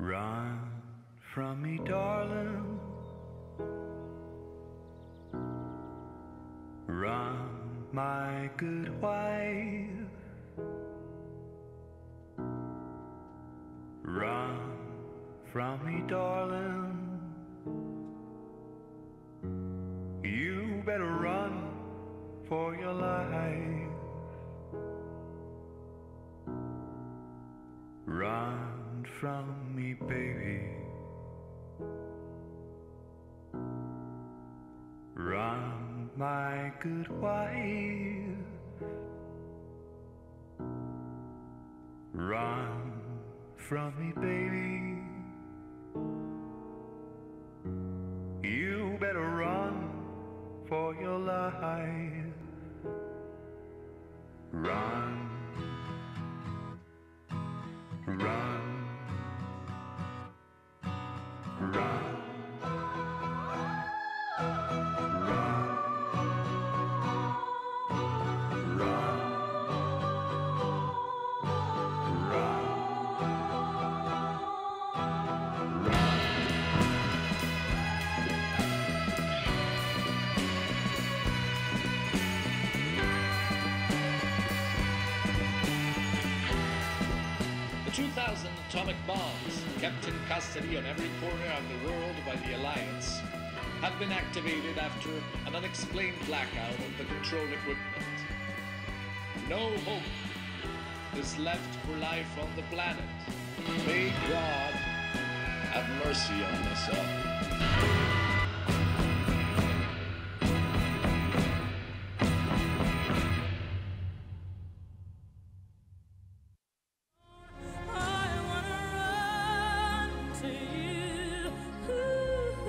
Run from me, darling. Run, my good wife. Run from me, darling. You better run for your life. Run from me, baby. Run, my good wife. Run from me, baby. You better run for your life. Run. Run, run, run, run, run, run. 2,000 atomic bombs kept in custody on every corner of the world by the Alliance have been activated after an unexplained blackout of the control equipment. No hope is left for life on the planet. May God have mercy on us all.